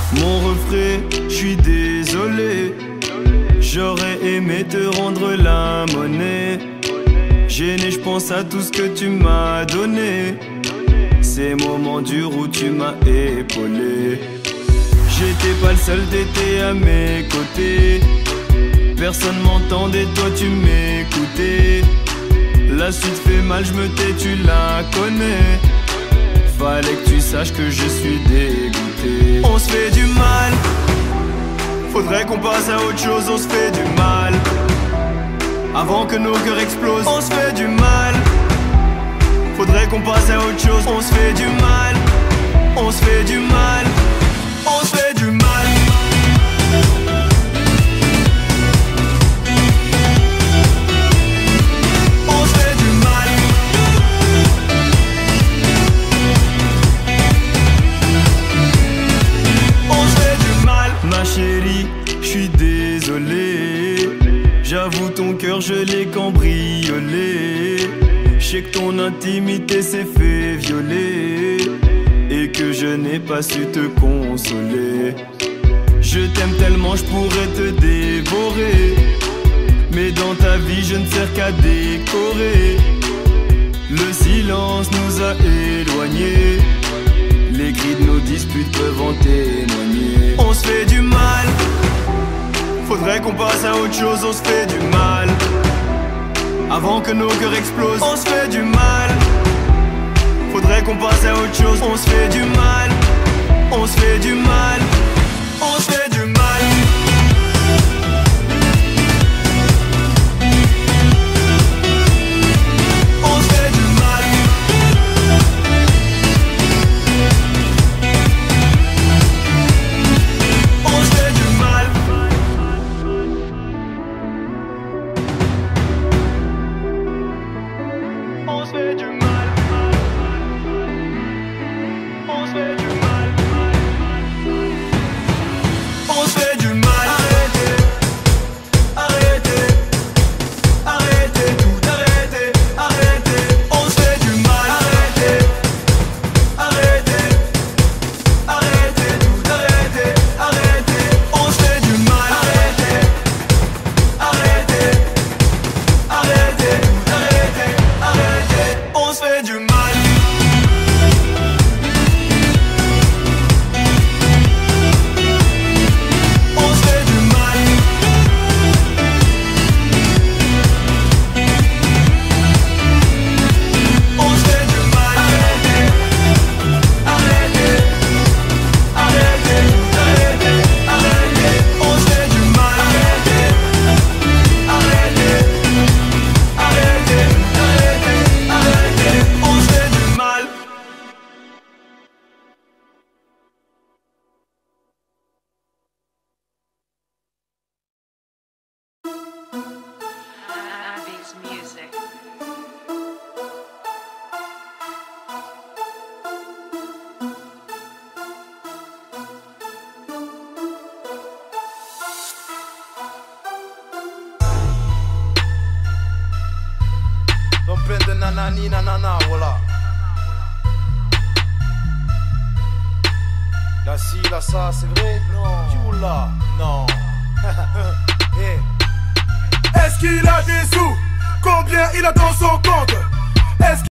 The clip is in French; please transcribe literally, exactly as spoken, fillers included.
Mon refrain, je suis désolé. J'aurais aimé te rendre la monnaie. Gêné, je pense à tout ce que tu m'as donné. Ces moments durs où tu m'as épaulé. J'étais pas le seul, t'étais à mes côtés. Personne m'entendait, toi tu m'écoutais. La suite fait mal, je me tais, tu la connais. Fallait que tu saches que je suis dégoûté. On se fait du mal. Faudrait qu'on passe à autre chose, on se fait du mal. Avant que nos cœurs explosent, on se fait du mal. Faudrait qu'on passe à autre chose, on se fait du mal. On se fait du mal. On se fait du mal. On se fait du mal. On se fait du mal. Ma chérie, je suis désolé. J'avoue ton cœur je l'ai cambriolé. Je sais que ton intimité s'est fait violer et que je n'ai pas su te consoler. Je t'aime tellement je pourrais te dévorer, mais dans ta vie je ne sers qu'à décorer. Le silence nous a éloignés, les cris de nos disputes peuvent en témoigner. On se fait du mal. Faudrait qu'on passe à autre chose, on se fait du mal. Avant que nos cœurs explosent, on se fait du mal. Faudrait qu'on passe à autre chose, on se fait du mal. On se fait du mal. On se fait du mal. On se fait du mal. On se fait du mal. On se fait du mal. On se fait du mal. On se fait du mal. Arrêtez, arrêtez, arrêtez tout, arrêtez, arrêtez. On se fait du mal. Arrêtez, arrêtez, arrêtez tout, arrêtez, arrêtez. On se fait du mal. Arrêtez, arrêtez, arrêtez tout, arrêtez, arrêtez. On se fait du mal. On se fait du mal. On se fait du mal. Arrêtez, arrêtez, arrêtez, arrêtez, arrêtez. On se fait du mal. Arrêtez, arrêtez, arrêtez, arrêtez, arrêtez. On se fait du mal. Abby's music. Don't bend the nanani nanana, voilà. La ci, la ça, c'est vrai? Non. Tu ou là? Non. Hey. Est-ce qu'il a des sous? Combien il a dans son compte? Est-ce